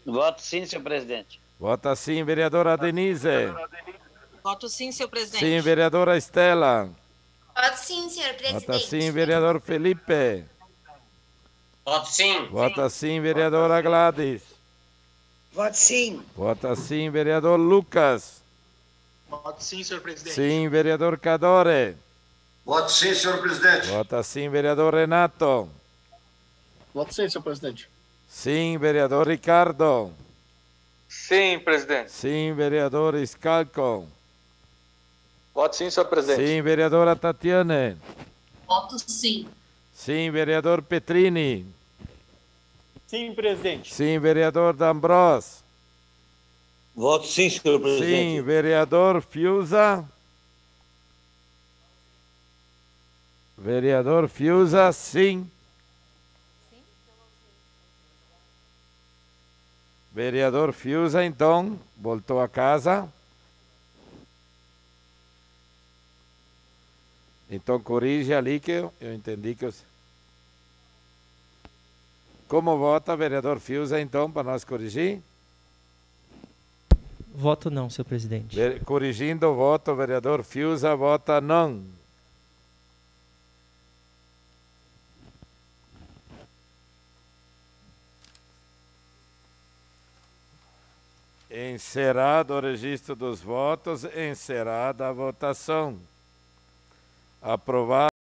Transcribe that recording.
Voto sim, senhor presidente. Vota sim, vereadora Denise. Voto sim, senhor presidente. Sim, vereadora Estela. Voto sim, senhor Vota sim, presidente. vereador Felipe. Voto sim. Vota sim, vereadora Gladys. Voto sim. Vota sim, vereador Lucas. Voto sim, senhor presidente. Sim, vereador Cadore. Voto sim, senhor presidente. Vota sim, vereador Renato. Voto sim, senhor presidente. Sim, vereador Ricardo. Sim, presidente. Sim, vereador Scalco. Voto sim, senhor presidente. Sim, vereadora Tatiane. Voto sim. Sim, vereador Petrini. Sim, presidente. Sim, vereador D'Ambros. Voto sim, senhor presidente. Sim, vereador Fiuza. Vereador Fiuza, sim. Vereador Fiuza, então, voltou a casa. Então, corrige ali que eu entendi que... Como vota, vereador Fiuza, então, para nós corrigir? Voto não, senhor presidente. Corrigindo o voto, vereador Fiuza vota não. Encerrado o registro dos votos, encerrada a votação. Aprovado.